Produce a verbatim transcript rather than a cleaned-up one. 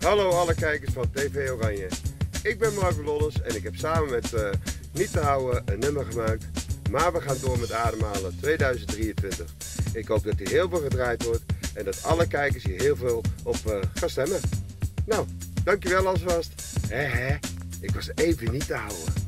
Hallo alle kijkers van T V Oranje. Ik ben Marco Lollers en ik heb samen met uh, Niet te houden een nummer gemaakt. Maar we gaan door met Ademhalen tweeduizend drieëntwintig. Ik hoop dat hij heel veel gedraaid wordt en dat alle kijkers hier heel veel op uh, gaan stemmen. Nou, dankjewel alvast. He he, ik was even niet te houden.